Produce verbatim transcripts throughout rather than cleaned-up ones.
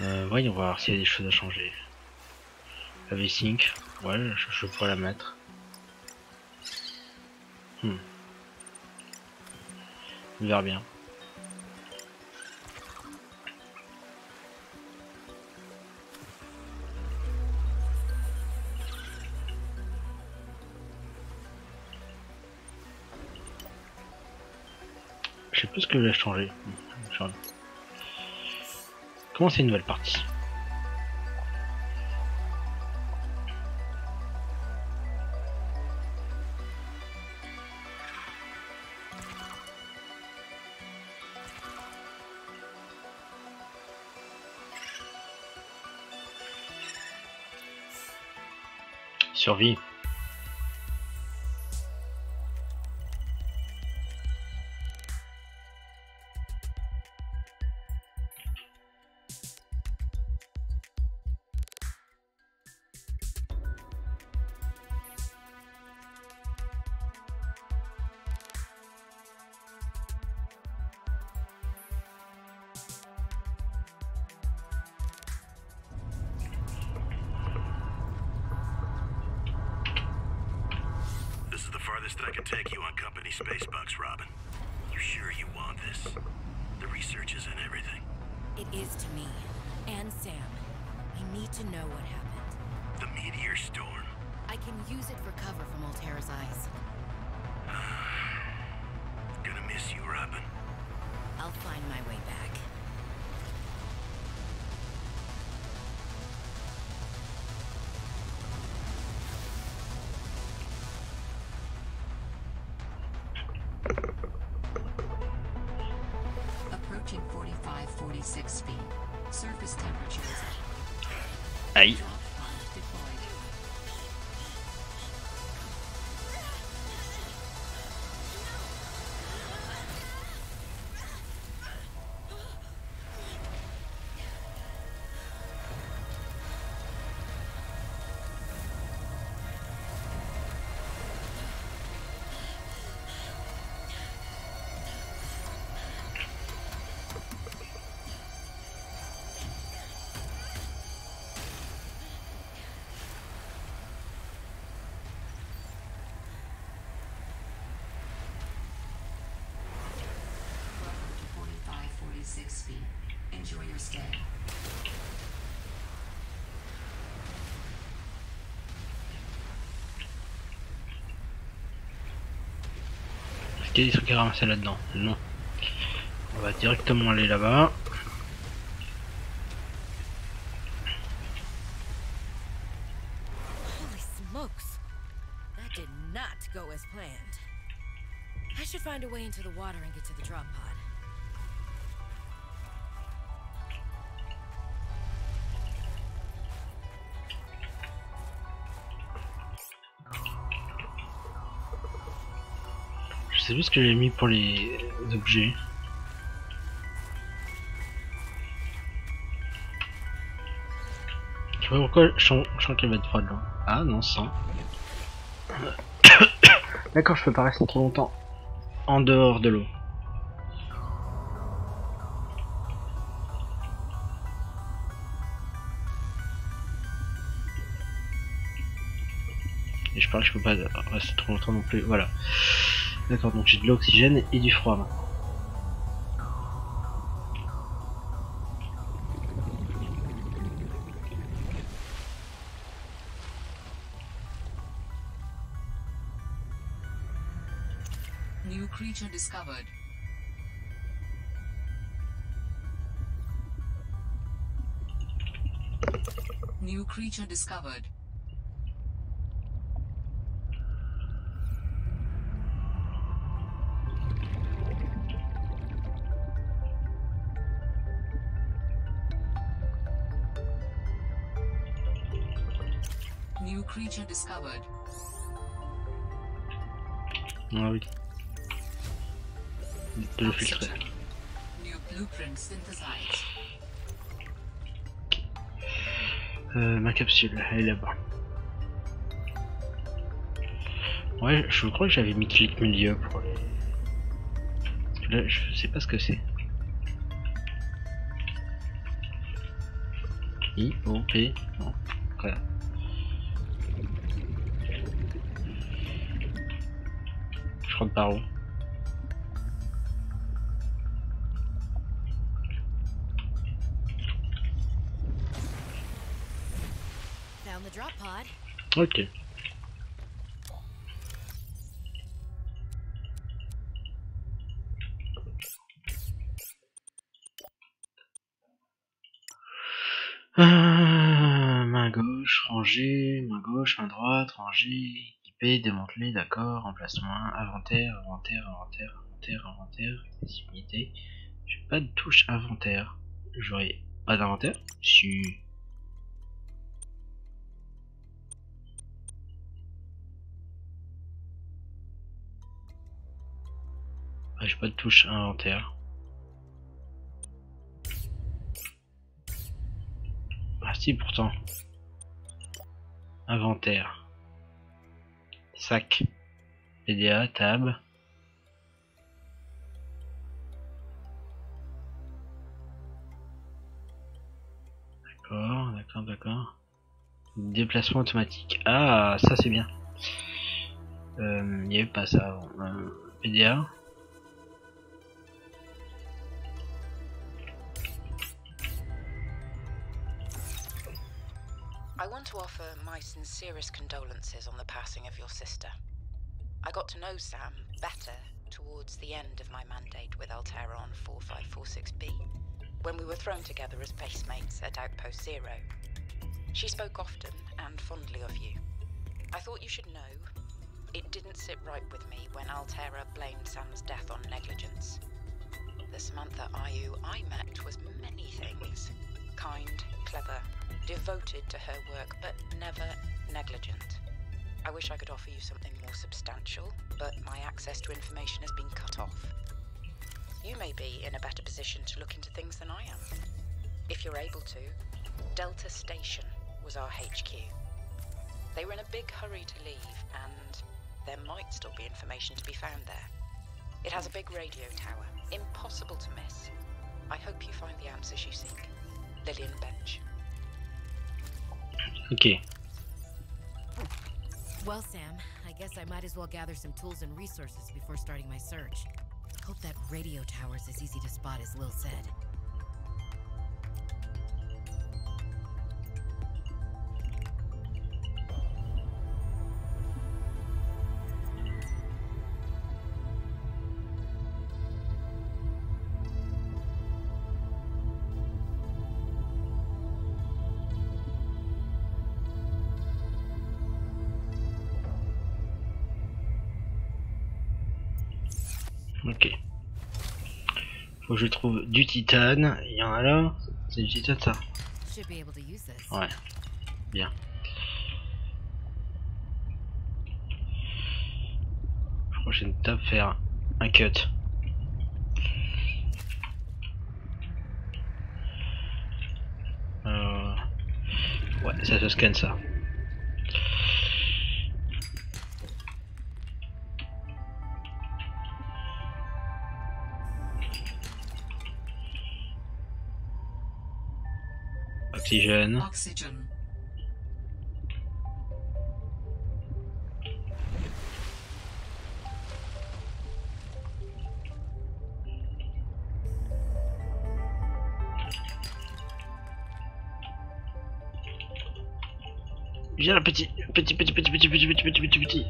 Euh, voyons voir s'il y a des choses à changer. La V-Sync, ouais, je, je pourrais la mettre. Hmm. On verra bien. Je sais plus ce que je vais changer. Comment c'est une nouvelle partie? Survie. This is the farthest that I can take you on company space bucks, Robin. You sure you want this? The research is in everything. It is to me. And Sam. I need to know what happened. The meteor storm. I can use it for cover from Alterra's eyes. Gonna miss you, Robin. I'll find my way back. Approaching forty-five forty-six feet. Surface temperatures. Aïe. Drop pod deployed. Six feet. Enjoy your stay. Est-ce qu'il y a des trucs à ramasser là-dedans? Non. On va directement aller là-bas. Holy smokes! That did not go as planned. I should find a way into the water and get to the drop pod. Je sais plus ce que j'ai mis pour les objets. Je sais pas pourquoi je sens, je sens qu'il va être froid de l'eau. Ah non, sans. D'accord, je peux pas rester trop longtemps en dehors de l'eau. Et je parle, je peux pas rester trop longtemps non plus. Voilà. D'accord, donc j'ai de l'oxygène et du froid maintenant. New creature discovered. New creature discovered. New creature discovered. Ah oui. De le filtrer. New blueprint synthesized. Euh, ma capsule, elle est là-bas. Ouais, je crois que j'avais mis clic milieu pour les... Là, je sais pas ce que c'est. I, O, P. Non. Voilà. Je rentre par où? Found the drop pod. Ok. Euh, main gauche, rangée, main gauche, main droite, rangée, équipée, démantelée, d'accord, emplacement un, inventaire, inventaire, inventaire, inventaire, inventaire, visibilité. J'ai pas de touche inventaire. J'aurais pas d'inventaire? Si. Ah, j'ai pas de touche inventaire. Ah si, pourtant. Inventaire. Sac. P D A, tab. D'accord, d'accord, d'accord. Déplacement automatique. Ah, ça c'est bien. Euh, il n'y avait pas ça avant. Euh, P D A. I want to offer my sincerest condolences on the passing of your sister. I got to know Sam better towards the end of my mandate with Altera on four five four six B, when we were thrown together as base mates at Outpost Zero. She spoke often and fondly of you. I thought you should know, it didn't sit right with me when Altera blamed Sam's death on negligence. The Samantha Ayu I met was many things. Kind, clever, devoted to her work, but never negligent. I wish I could offer you something more substantial, but my access to information has been cut off. You may be in a better position to look into things than I am. If you're able to, Delta Station was our H Q. They were in a big hurry to leave, and there might still be information to be found there. It has a big radio tower, impossible to miss. I hope you find the answers you seek. Lillian Bench. Ok. Well, Sam, I guess I might as well gather some tools and resources before starting my search. Hope that radio tower's as easy to spot as Lil said. Ok. Faut que je trouve du titane. Il y en a là. C'est du titane ça. Should be able to use this. Ouais. Bien. Prochaine étape, faire un cut. Euh... Ouais, ça se scanne ça. Oxygène. Oxygen. Viens là, petit, petit, petit, petit, petit, petit, petit, petit, petit, petit.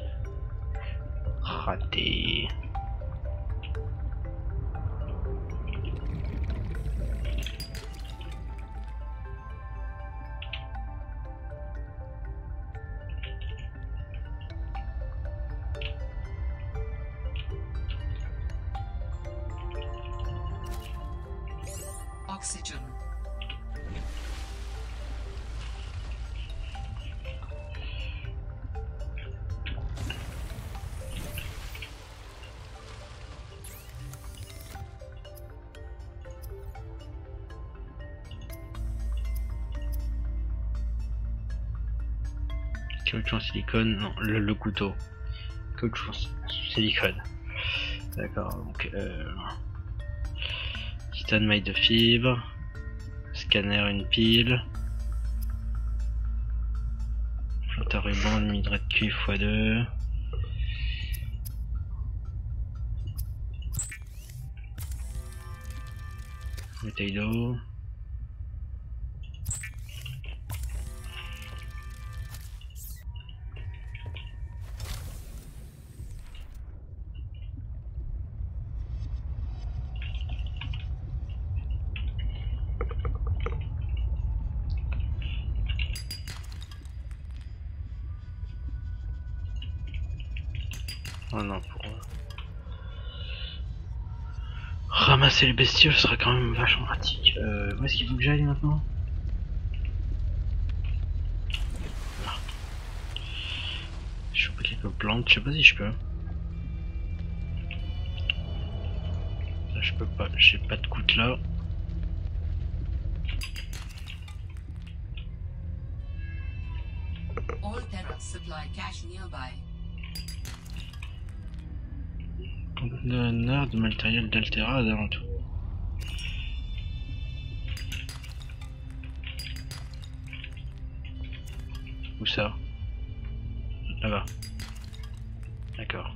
Raté. Oxygen. Caoutchouc en silicone, non, le, le couteau. Caoutchouc en silicone. D'accord, donc euh, titane maille de fibre, scanner une pile, Flûte à ruban, minerai de cuivre fois deux. Bouteille d'eau. Oh non, pour ramasser les bestioles sera quand même vachement pratique. Euh, où est-ce qu'il faut que j'aille maintenant? Là. Je choper quelques plantes, je sais pas si je peux. Là je peux pas, j'ai pas de coutelas. All Terra supply cache nearby. Conteneur de matériel d'Altera à l'alentour. Où ça? Là-bas. D'accord.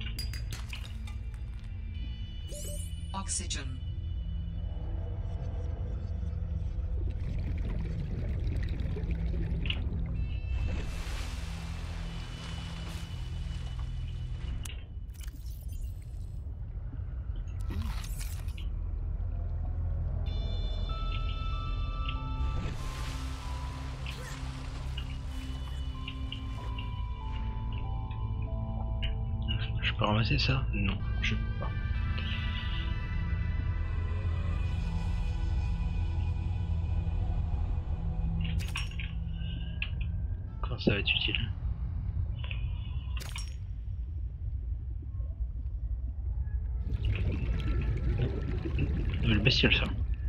Oxygen. Je peux ramasser ça? Non, je peux pas. Quand ça va être utile? Le bestiole ça.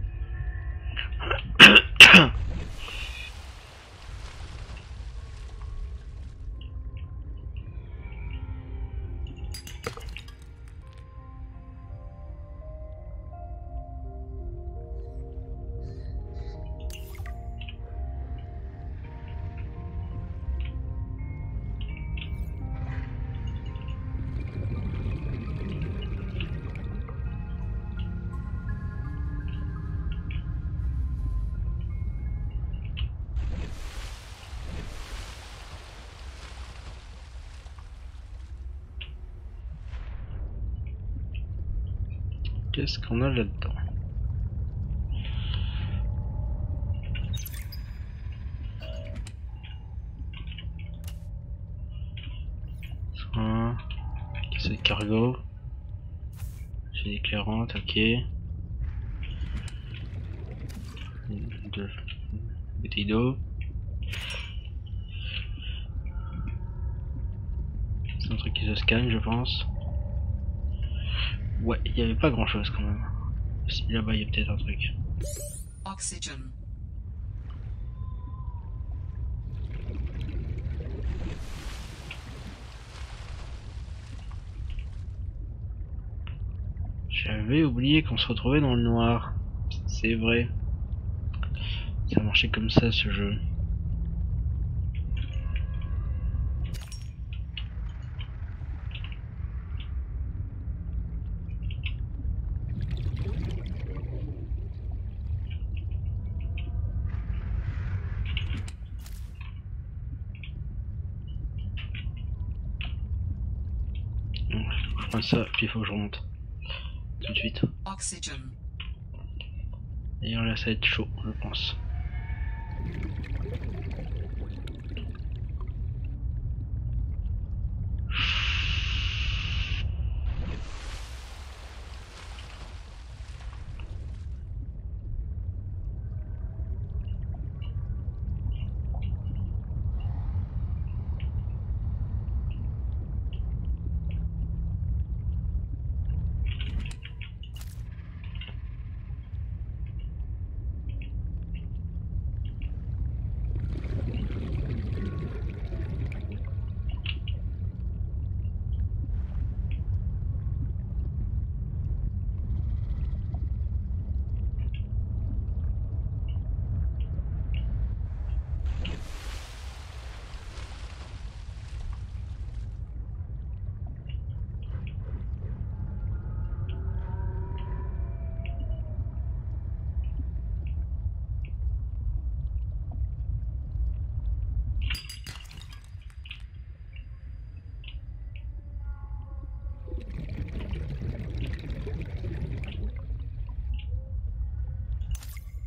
Qu'est-ce qu'on a là-dedans? Soin, caisse de cargo, j'ai éclairante, ok. Deux bouteilles d'eau. C'est un truc qui se scanne, je pense. Ouais, il n'y avait pas grand chose quand même. Si là-bas il y a peut-être un truc. Oxygen. J'avais oublié qu'on se retrouvait dans le noir. C'est vrai. Ça marchait comme ça ce jeu. Je prends ça, puis il faut que je remonte. Tout de suite. Oxygen. D'ailleurs là ça va être chaud, je pense.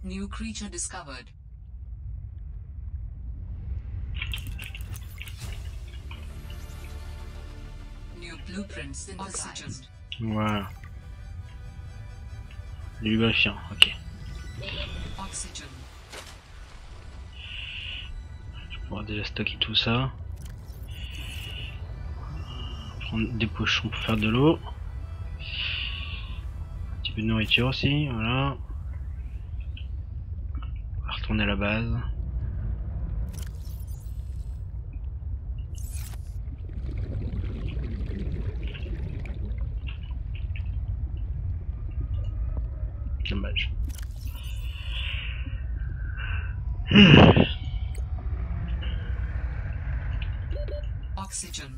New creature discovered. New blueprint synthesized. Voilà. Lubrifiant, ok. Oxygen. Je pourrais déjà stocker tout ça. Prendre des pochons pour faire de l'eau. Un petit peu de nourriture aussi, voilà. On va retourner à la base. Dommage. Oxygen.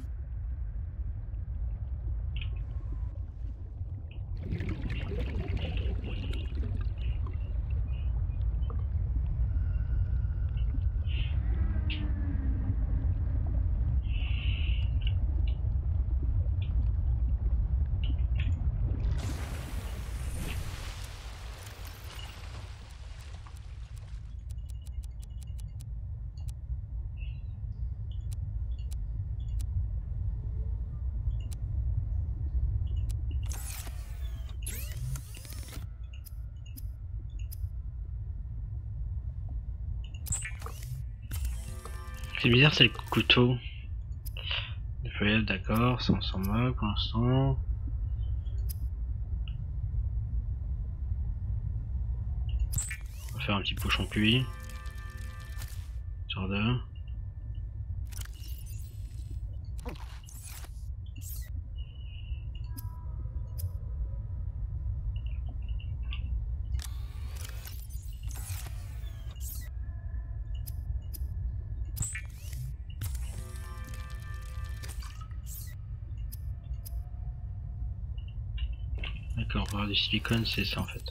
C'est bizarre, c'est le couteau. Le feuillage, d'accord, ça on s'en moque pour l'instant. On va faire un petit pochon cuit. Sur deux. D'accord, pour avoir du silicone, c'est ça en fait.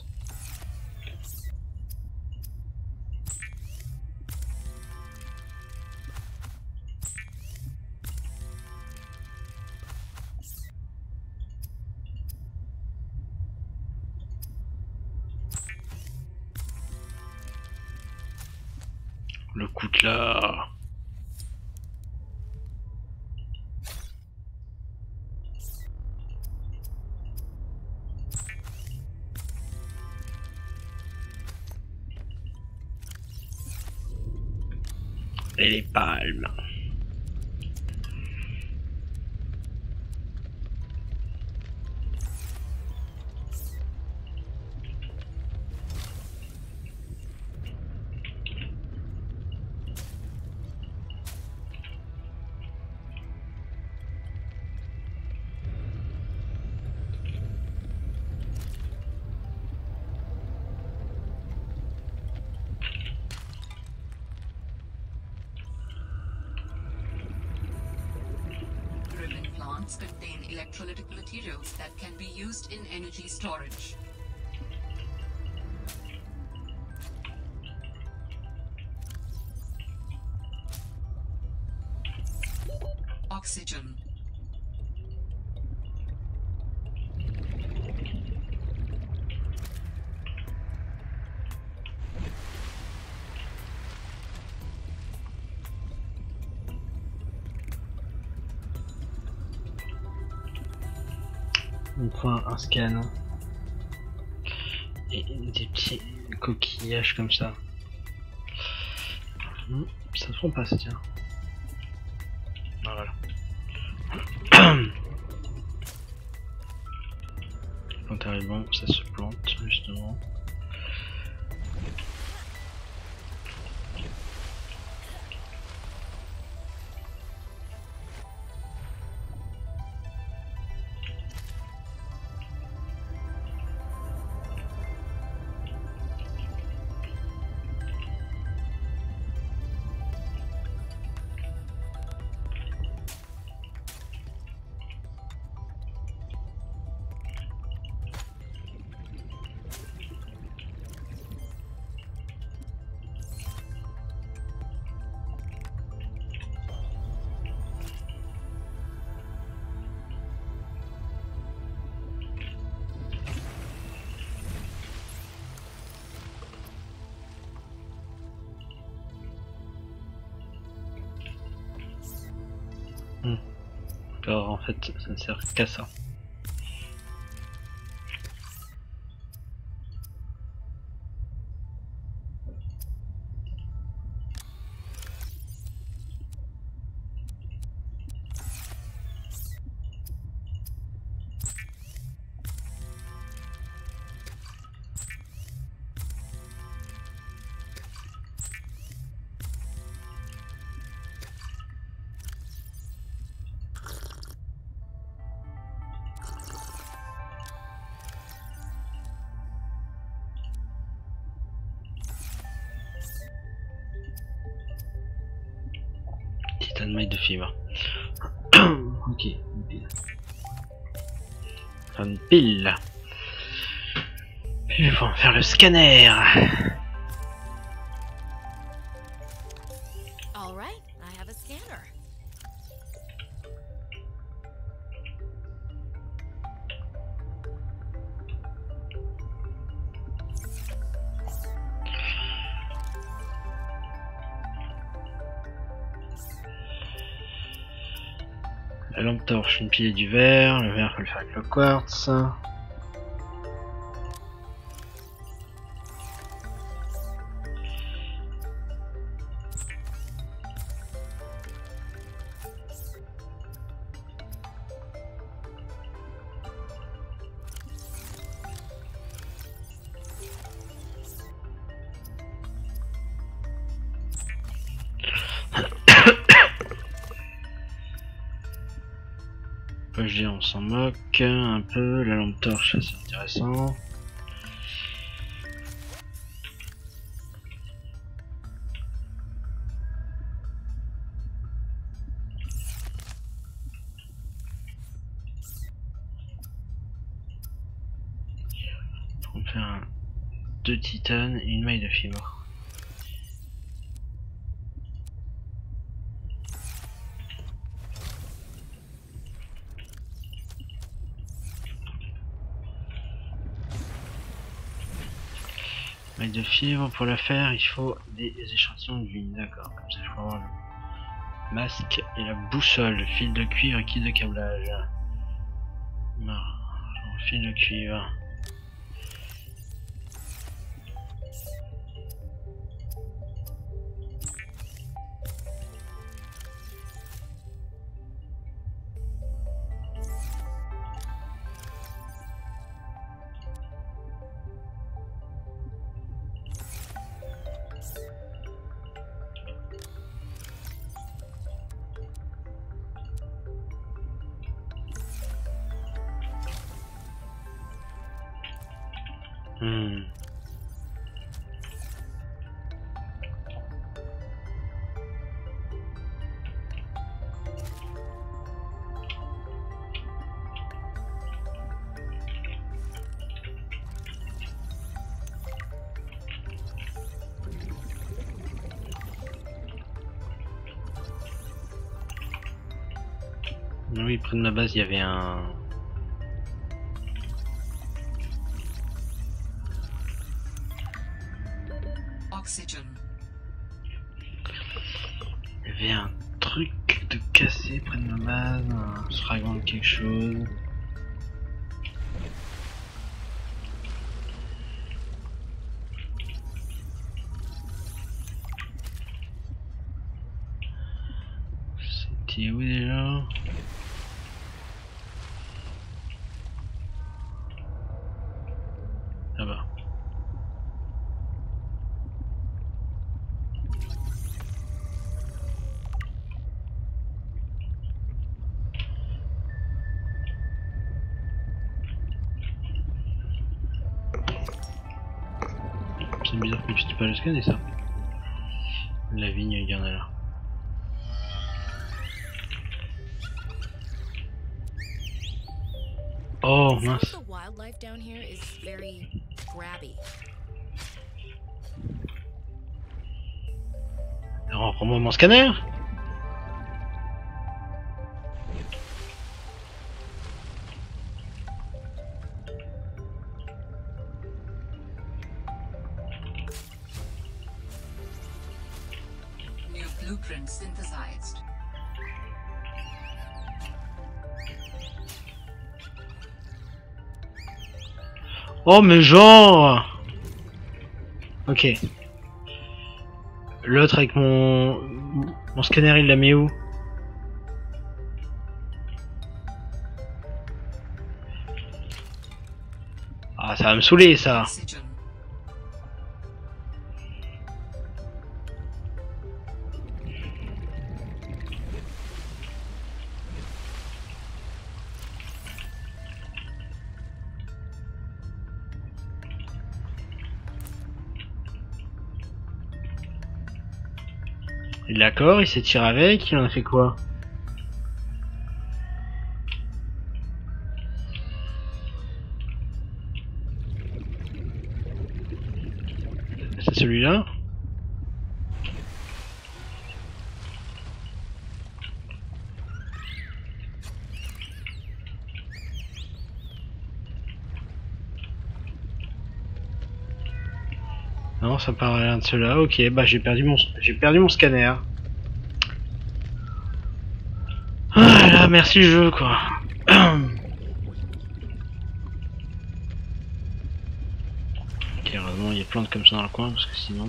Le coutelas. Et les palmes. Plants contain electrolytic materials that can be used in energy storage. Oxygen. On prend un scan et des petits coquillages comme ça. Mmh, ça se prend pas, ça tient. Ah, voilà. Quand t'arrives bon, ça se plante justement. Alors en fait ça ne sert qu'à ça. Titane maille de fibre. Ok, une pile. Enfin, une pile. Puis on va faire le scanner. All right, I have a scanner. La lampe torche, une pile et du verre. Le verre, faut le faire avec le quartz. Je dis, on s'en moque un peu. La lampe torche, c'est intéressant. On va faire un, deux titanes et une maille de fibre. Maille de fibre, pour la faire, il faut des échantillons de vigne, d'accord. Comme ça, je peux avoir le masque et la boussole, le fil de cuivre et kit de câblage. Non, fil de cuivre. Hmm. Oui, près de ma base, il y avait un... Oxygen. Il y avait un truc de cassé près de ma base, un fragment de quelque chose. C'était où déjà? Là-bas. C'est bizarre que puisse pas le scanner ça. La vigne, il y en a là. Oh mince. The wildlife down here is very grabby. Alors, reprends-moi mon scanner. New blueprint synthesized. Oh mais genre. Ok. L'autre avec mon... Mon scanner il l'a mis où? Ah ça va me saouler ça. Oxygen. D'accord, il s'est tiré avec, il en a fait quoi? C'est celui-là? Non, ça paraît l'un de ceux-là. Ok, bah j'ai perdu mon j'ai perdu mon scanner. Ah là, merci jeu quoi. Ok, heureusement il y a plein de comme ça dans le coin parce que sinon.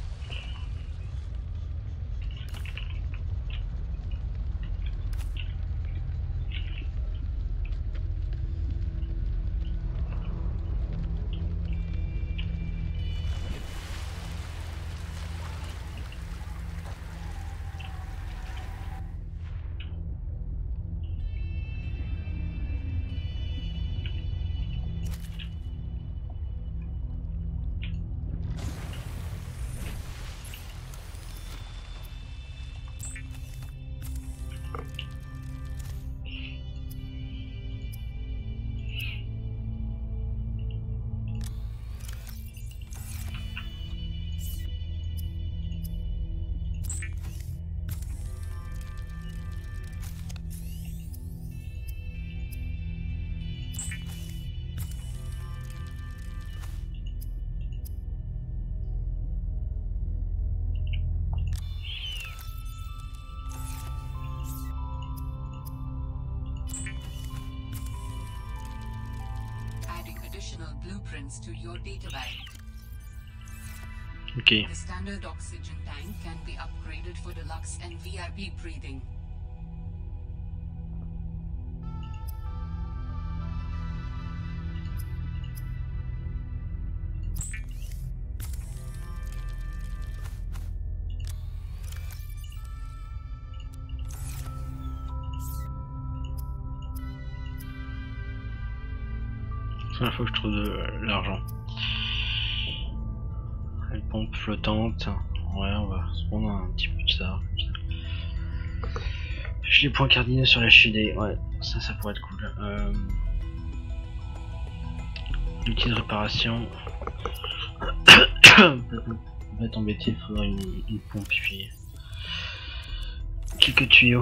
Adding additional blueprints to your data bank. Ok. The standard oxygen tank can be upgraded for deluxe and V I P breathing. Il faut que je trouve de l'argent. Les pompes flottantes. Ouais, on va se prendre un petit peu de ça. J'ai les points cardinaux sur la chidée. Ouais, ça, ça pourrait être cool. Euh... Outil de réparation. On va être embêté, il faudrait une, une pompe puis quelques tuyaux.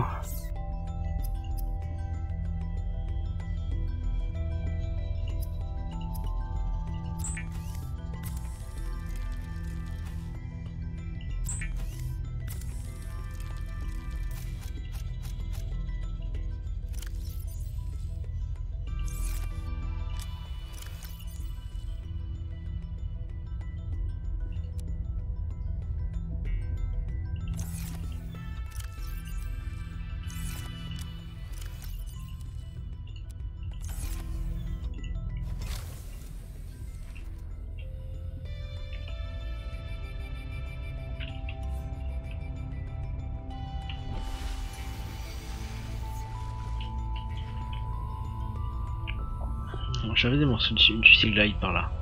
J'avais des morceaux du, du Sea Glide par là.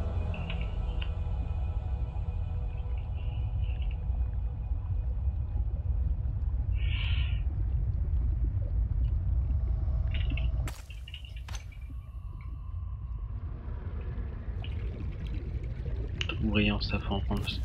Tout brillant, ça fait en prendre ça.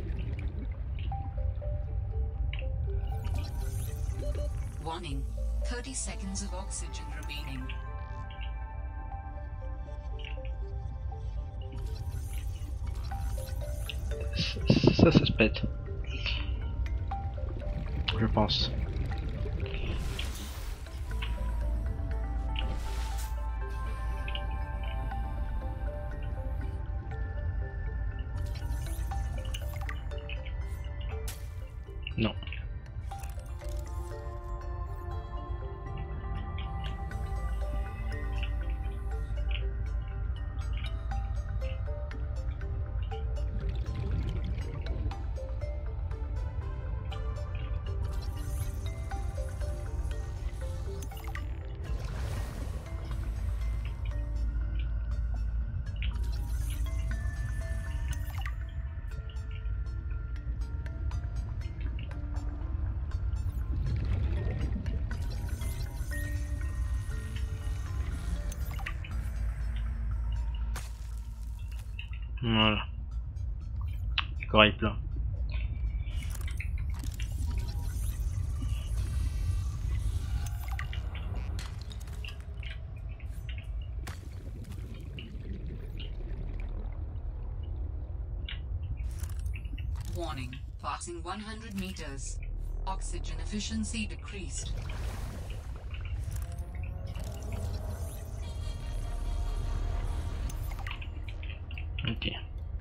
Warning. thirty seconds of oxygen remaining. Ça, ça se pète. Je pense. Non. Voilà. Le corps est plein. Warning, passing one hundred meters. Oxygen efficiency decreased. Ok.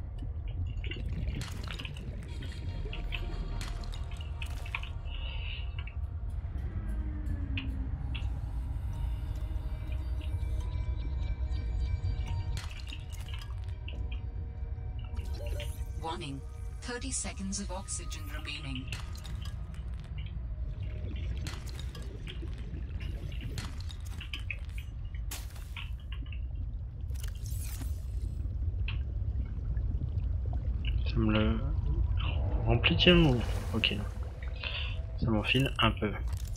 Warning, thirty seconds of oxygen remaining. Ça me le remplit, tiens, ou... Ok. Ça m'enfile un peu.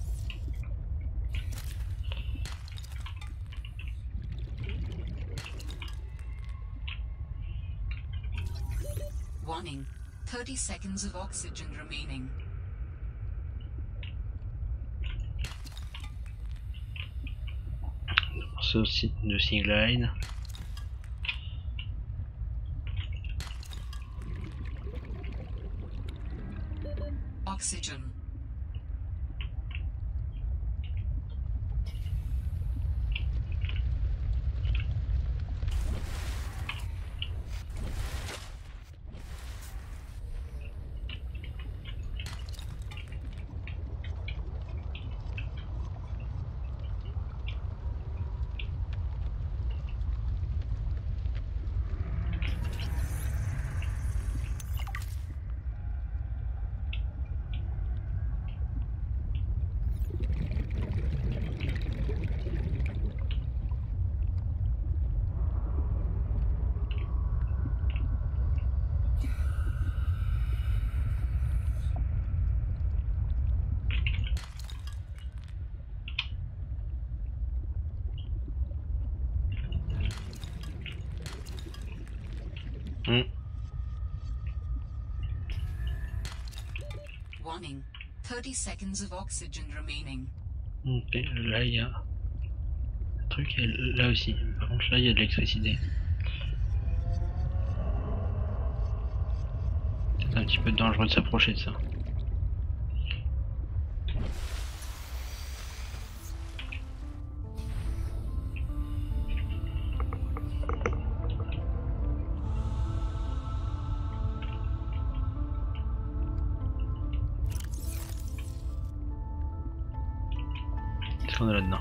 Warning, thirty seconds of oxygen remaining. Ce site de Seaglide. Oxygen. Hmm. Warning, thirty seconds of oxygen remaining. Ok, là il y a un truc, et là aussi. Par contre là il y a de l'électricité. C'est un petit peu dangereux de s'approcher de ça. Qu'est-ce qu'on a là-dedans?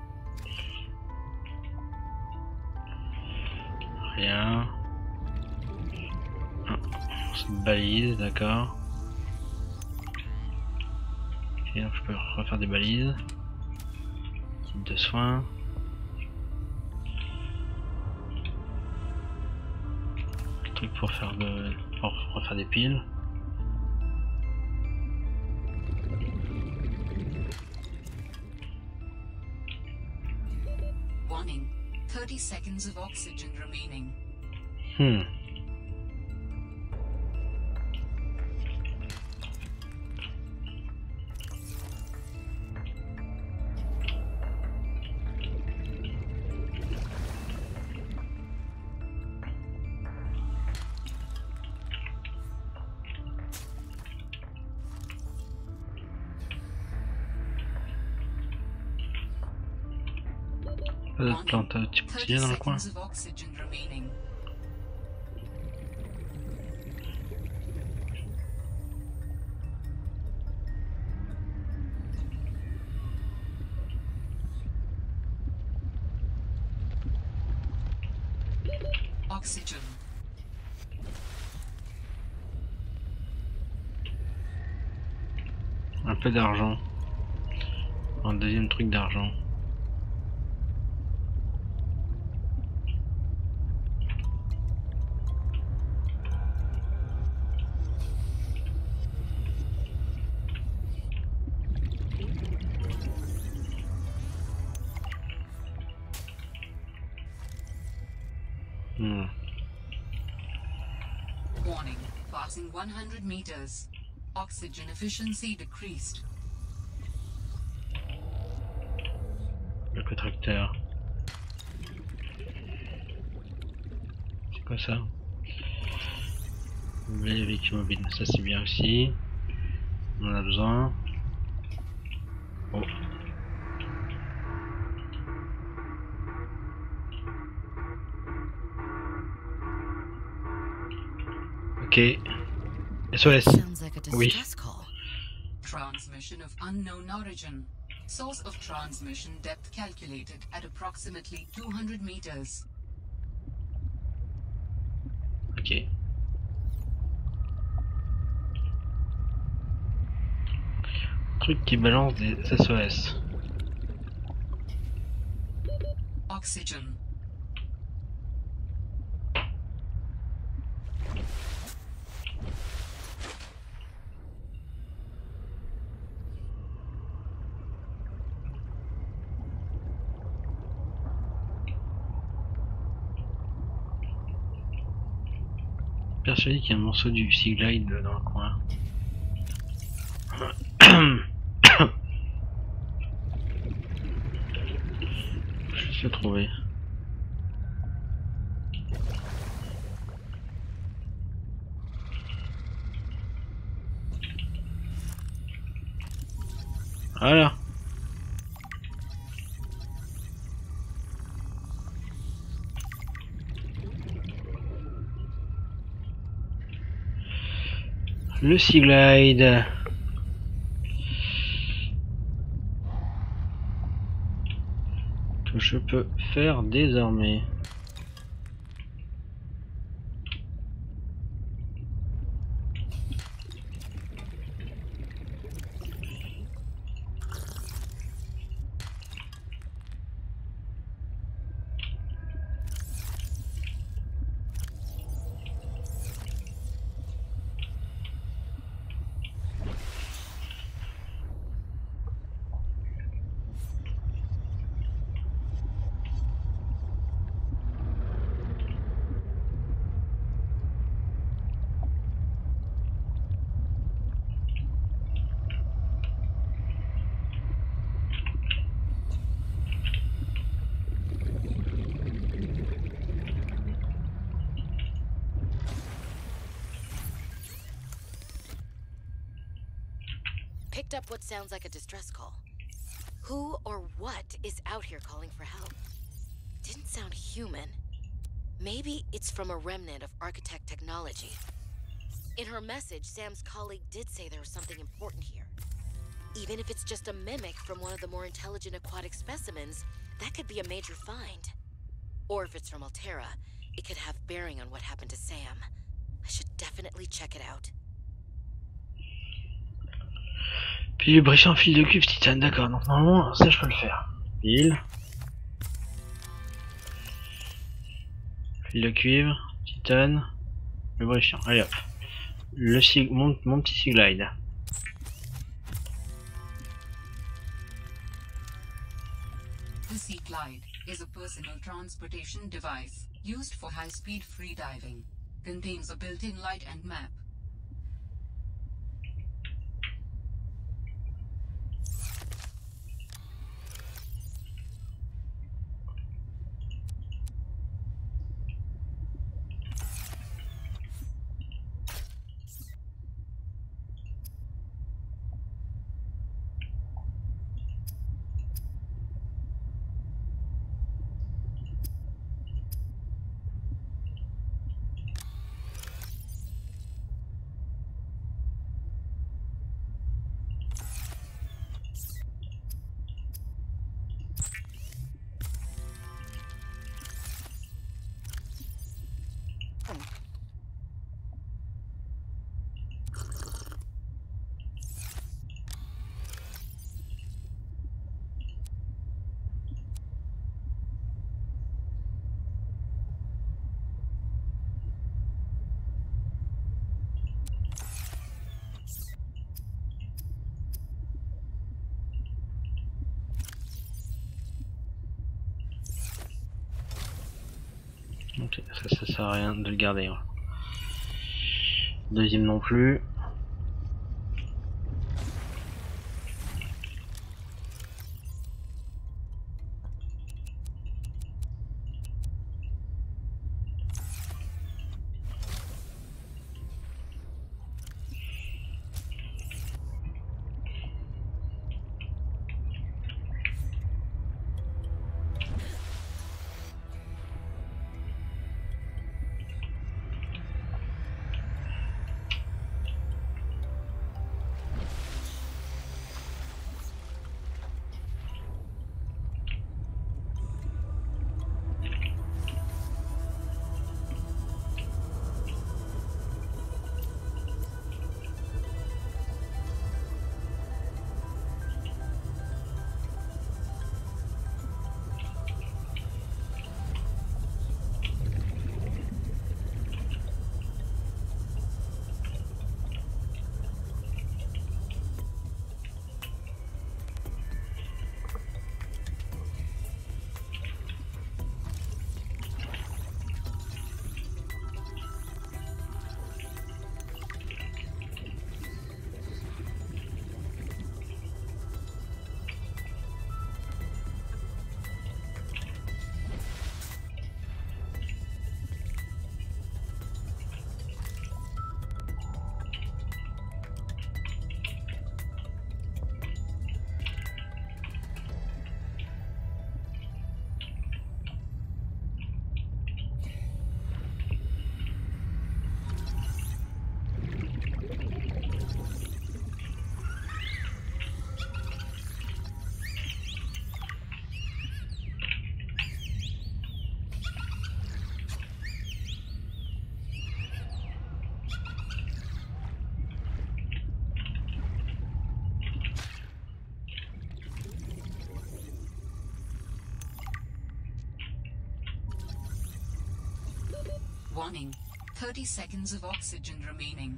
Rien. Ah, c'est une balise, d'accord. Ok, donc je peux refaire des balises. Kit de soins. Truc pour faire de. pour refaire des piles. Warning, thirty seconds of oxygen remaining. Hmm. Ça se plante un petit quotidien dans le coin. seconds of oxygen remaining. Oxygen. Un peu d'argent. Un deuxième truc d'argent. Hmm. Warning. Passing one hundred meters. Oxygen efficiency decreased. Le tracteur. C'est quoi ça? Les véhicules mobiles, ça c'est bien aussi. On en a besoin. Oh. Ok. S O S. Sounds like a Oui. distress call. Transmission of unknown origin. Source of transmission depth calculated at approximately two hundred meters. Ok. Truc qui balance des S O S. Oxygen. Persuadé qu'il y a un morceau du Sea Glide dans le coin. Je suis trouvé. Voilà. Le Sea Glide. Que je peux faire désormais. Picked up what sounds like a distress call. Who or what is out here calling for help? Didn't sound human. Maybe it's from a remnant of architect technology. In her message, Sam's colleague did say there was something important here. Even if it's just a mimic from one of the more intelligent aquatic specimens, that could be a major find. Or if it's from Altera, it could have bearing on what happened to Sam. I should definitely check it out. Puis lubrifiant fil de cuivre titane, d'accord, donc normalement ça je peux le faire. Fil. Fil de cuivre, titane, lubrifiant, allez hop. Le sig mon, mon petit Sea Glide. The Sea Glide is a personal transportation device used for high-speed freediving. Contains a built-in light and map. Ok, ça, ça sert à rien de le garder. Hein. Deuxième non plus. Warning, thirty seconds of oxygen remaining.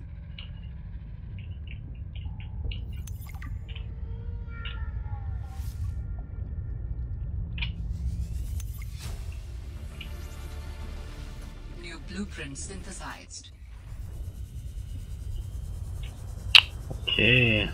New blueprint synthesized. Ok.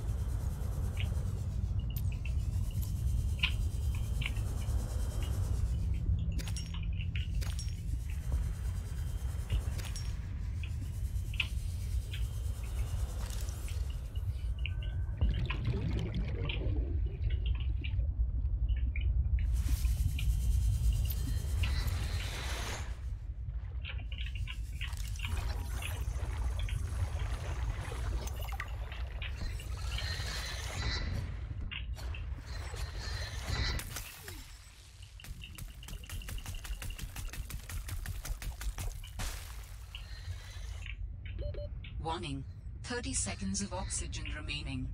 Warning, thirty seconds of oxygen remaining.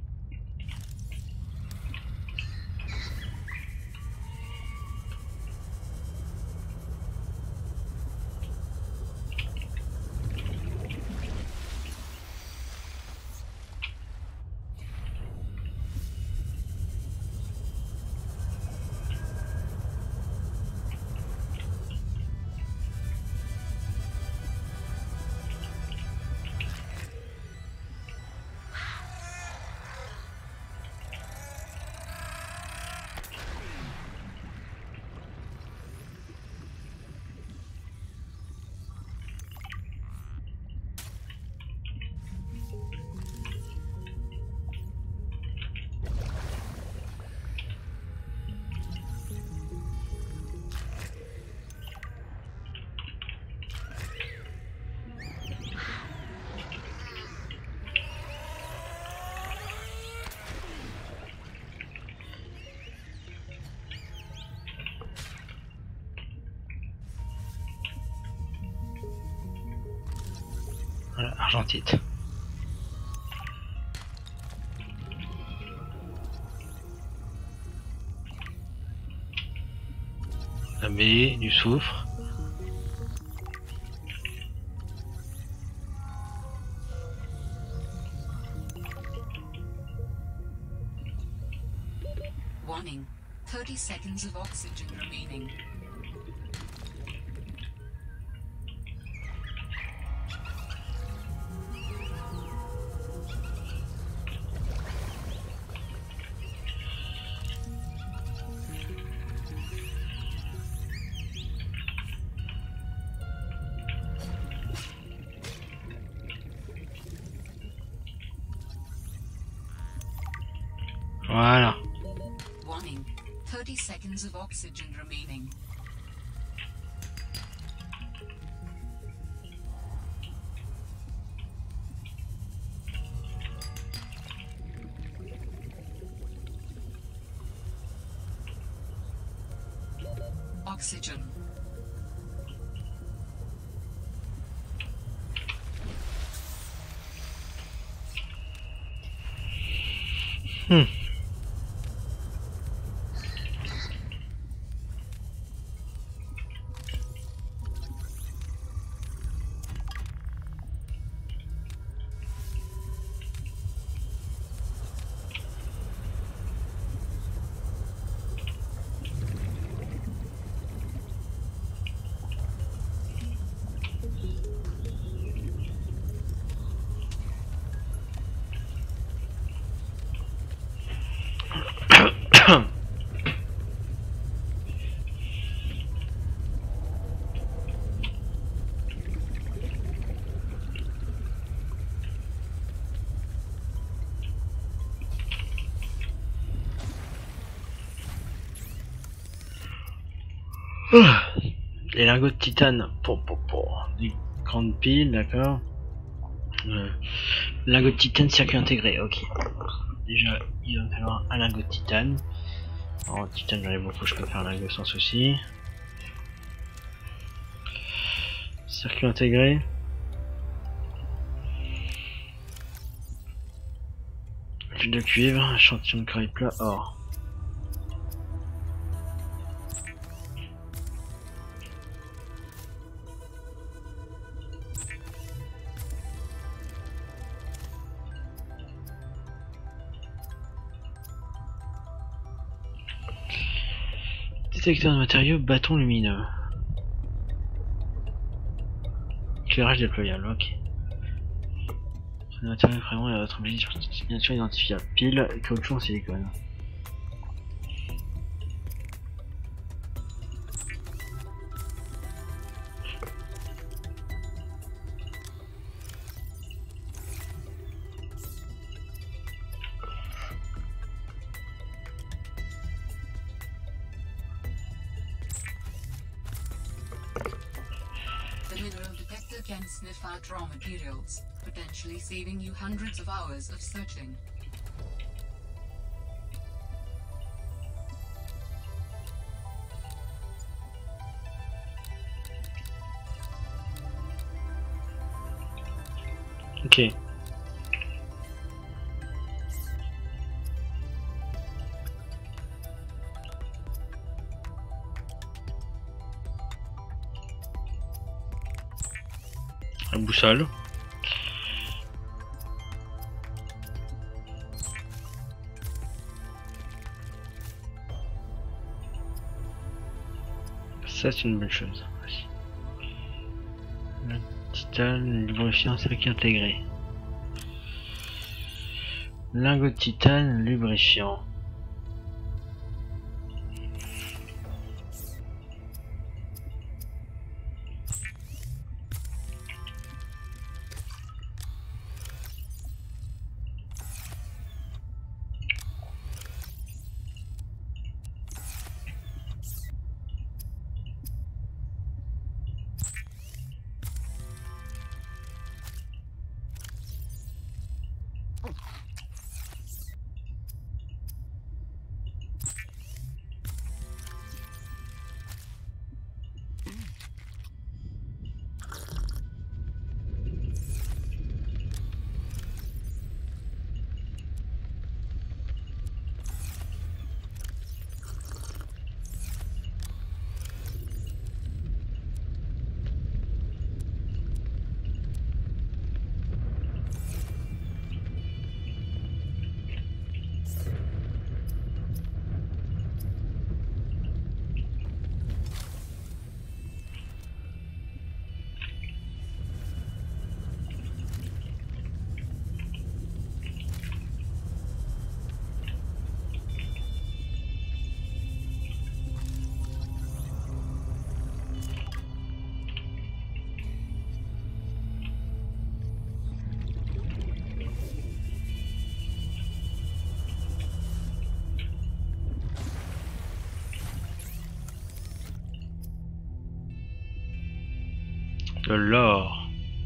Voilà, argentite. La baie, du soufre. Warning, thirty seconds of oxygen remaining. Voilà. Warning. thirty seconds of oxygen remaining. Oxygen. Hmm. Les lingots de titane pour, pour, pour des grandes piles, d'accord. Euh, lingot de titane, circuit intégré, ok. Déjà, il va me falloir un lingot de titane. En titane, j'en ai beaucoup, je peux faire un lingot sans souci. Circuit intégré. Fil de cuivre, échantillon de corail plat, or. Détecteur de matériaux, bâton lumineux. Éclairage déployable, ok. Le matériau vraiment et votre objet sur signature identifiable. Pile, caoutchouc en silicone. The mineral detector can sniff out raw materials, potentially saving you hundreds of hours of searching. Ok. La boussole. Ça c'est une bonne chose. Le titane, lubrifiant, circuit intégré. Lingot de titane, lubrifiant. De l'or.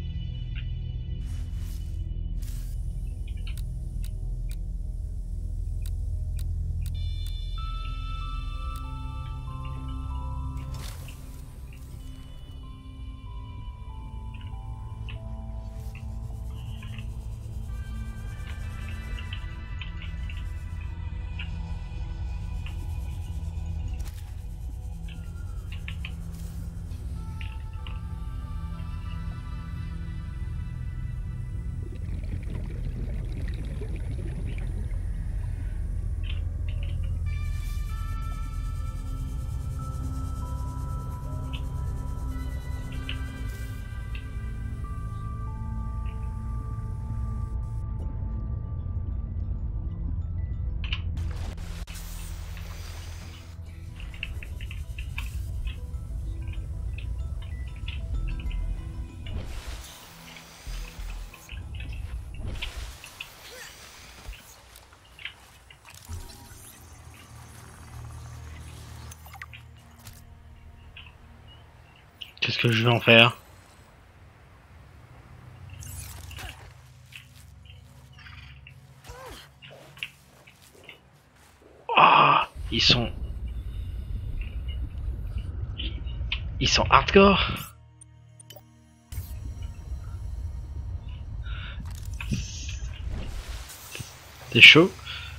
Qu'est-ce que je vais en faire? Ah, ils sont... Ils sont hardcore. C'est chaud.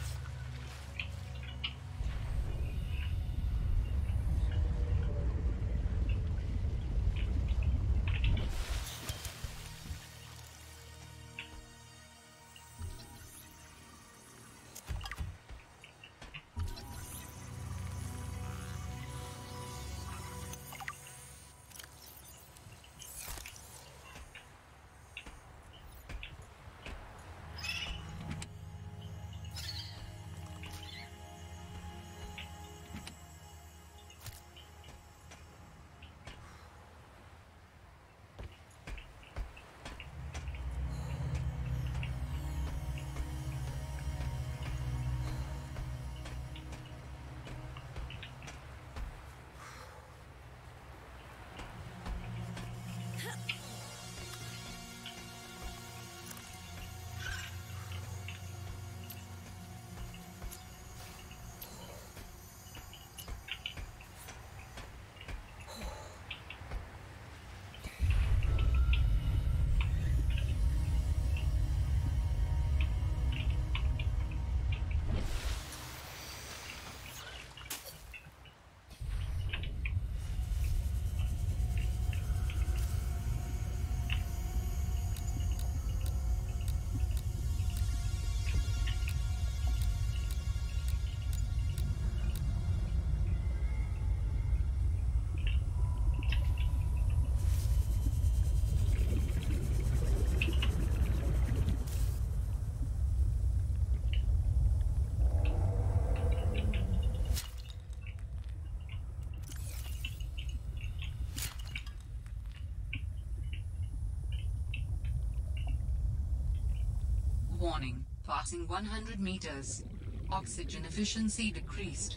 Warning. Passing one hundred meters. Oxygen efficiency decreased.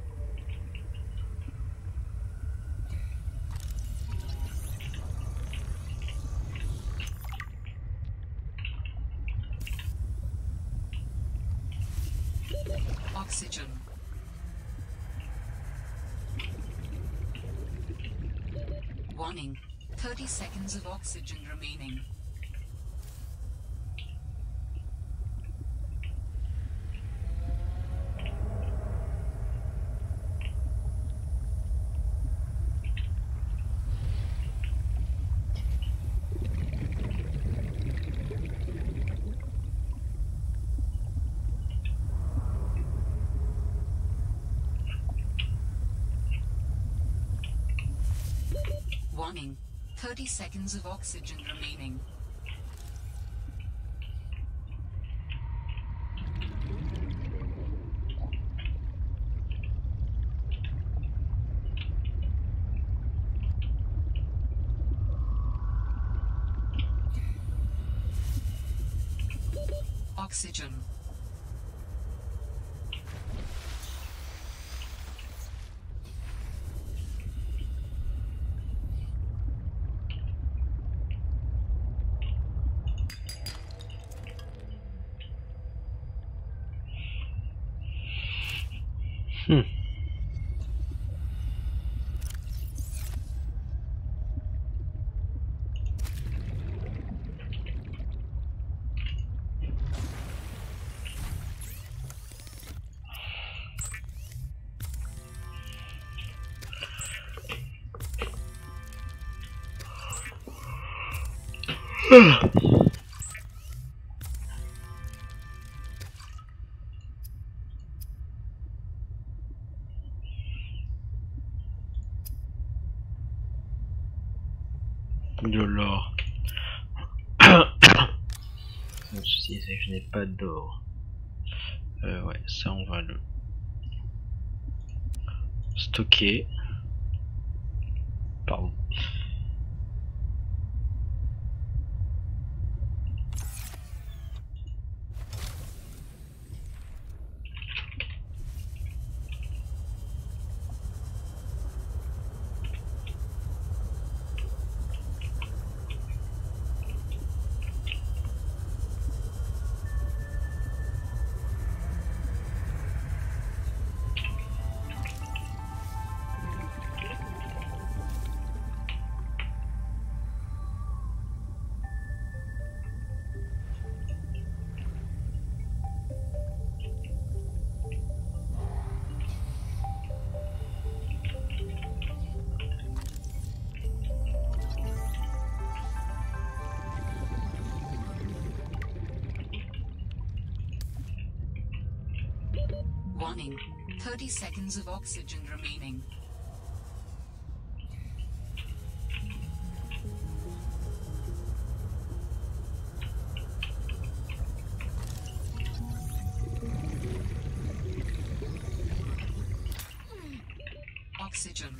Oxygen. Warning. thirty seconds of oxygen remaining. Warning. thirty seconds of oxygen remaining. Oxygen. Hmm. De l'or. Le souci c'est que je n'ai pas d'or. Euh, ouais, ça on va le stocker. Pardon. Warning, thirty seconds of oxygen remaining. Oxygen.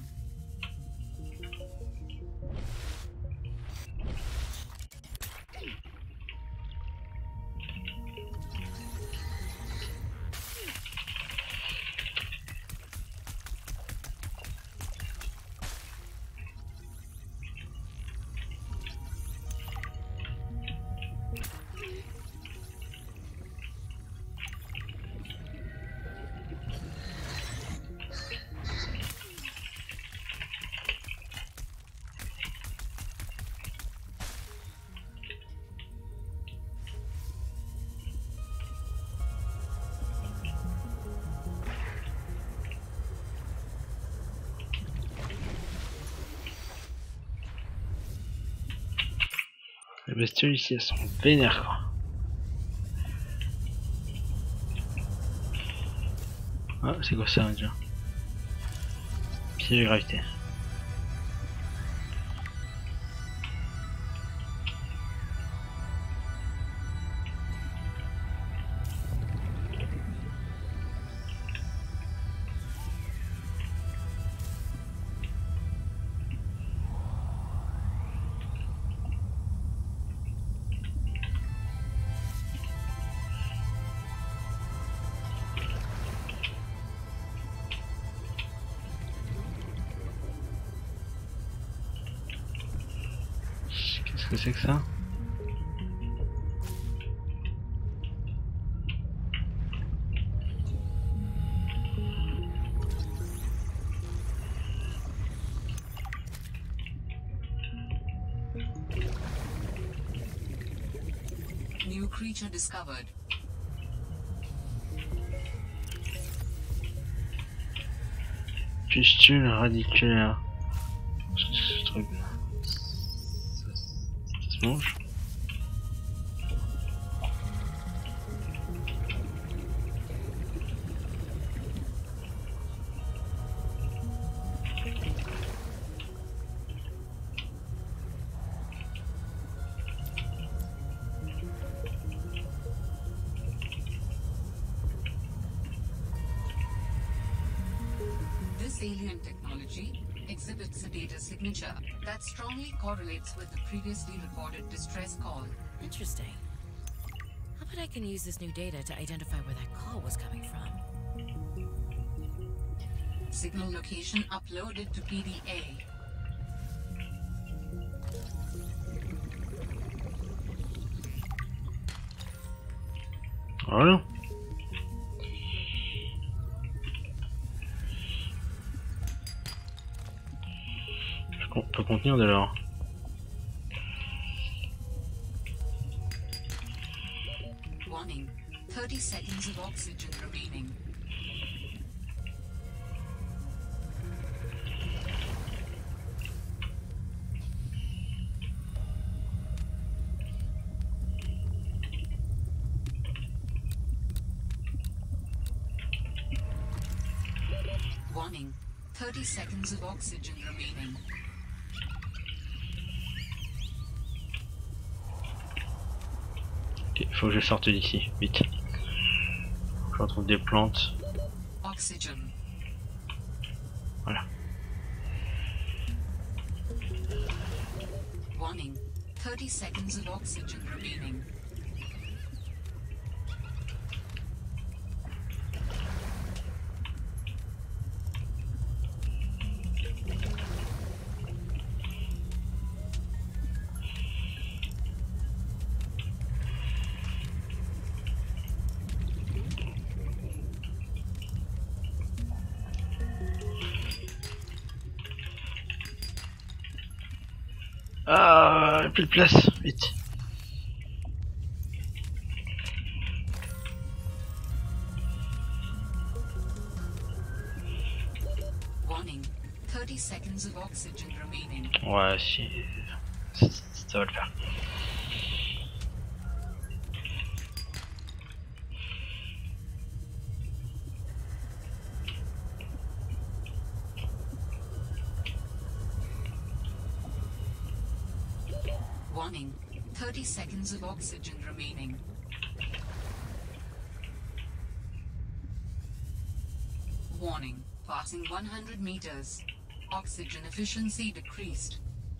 Les bestioles ici elles sont vénères quoi. Ah c'est quoi ça déjà? Piège de gravité. Qu'est-ce que c'est que ça? New creature discovered. Pustule radiculaire. Qu'est-ce que c'est ce truc là? Ça, ça se mange? This alien technology exhibits a data signature that strongly correlates with the previously recorded distress call. Interesting. How about I can use this new data to identify where that call was coming from? Signal location uploaded to P D A. Voilà. retenir de l'or. Warning. thirty seconds of oxygen remaining. Warning. thirty seconds of oxygen remaining. Ok, faut que je sorte d'ici, vite. Faut que je retrouve des plantes. Oxygen. Voilà. Warning. thirty seconds of oxygen remaining. Ah, plus de place, vite. Warning. thirty seconds of oxygen remaining. Ouais, si. Ça, ça va le faire. Warning. thirty seconds of oxygen remaining. Warning. Passing one hundred meters. Oxygen efficiency decreased.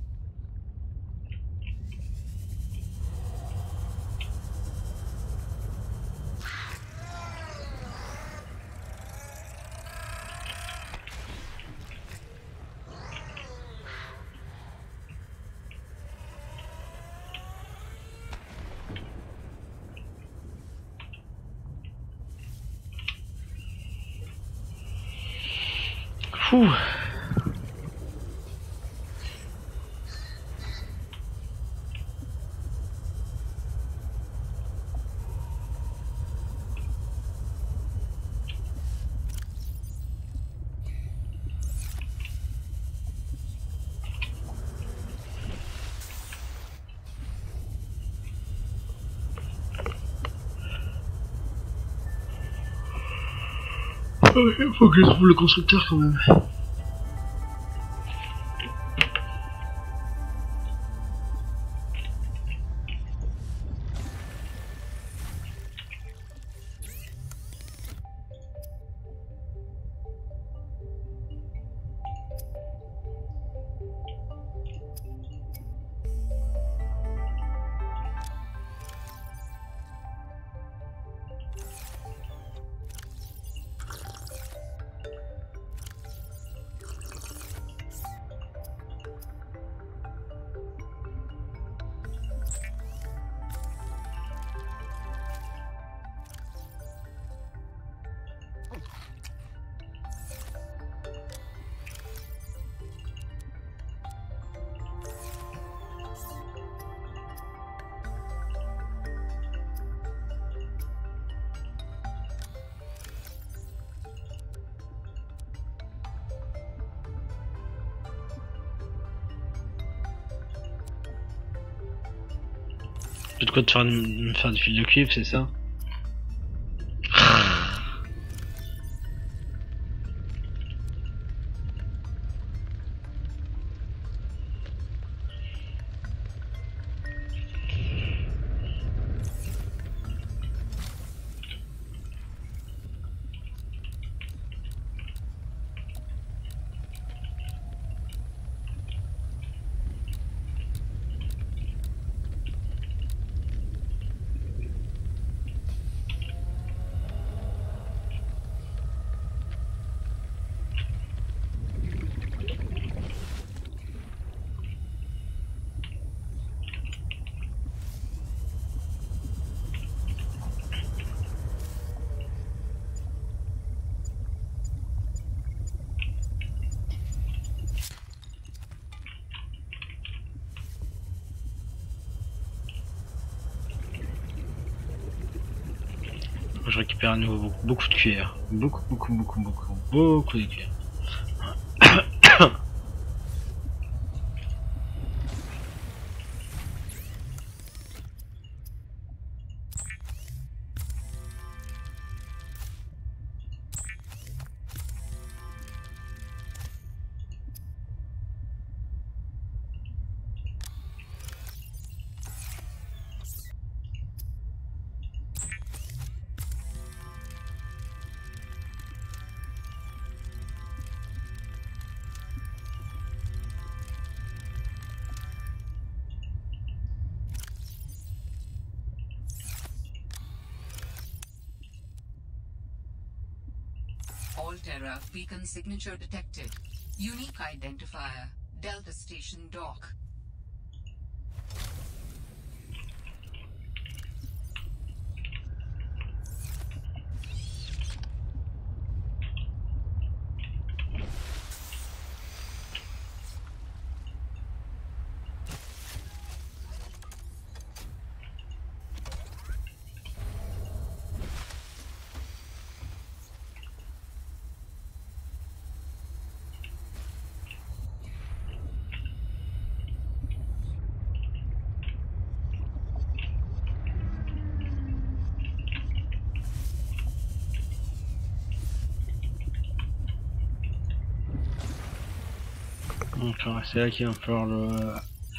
Ouh. Il faut que je trouve le constructeur quand même. De quoi te faire, me faire du fil de cuivre, c'est ça? Je récupère à nouveau beaucoup, beaucoup de cuillères. Beaucoup, beaucoup, beaucoup, beaucoup, beaucoup de cuillères. Alterra beacon signature detected. Unique identifier. Delta Station dock. Donc c'est là qu'il va falloir le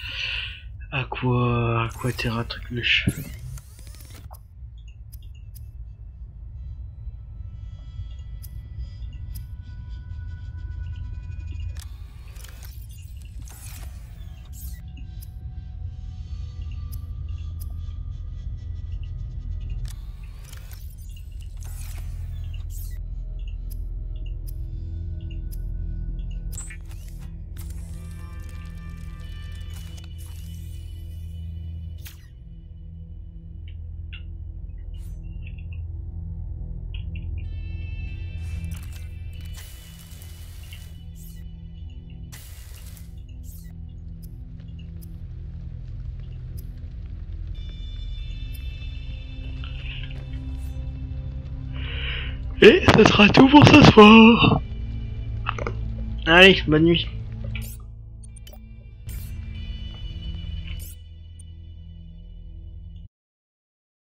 Aqua Aquaterra truc luche. Et ça sera tout pour ce soir. Allez, bonne nuit.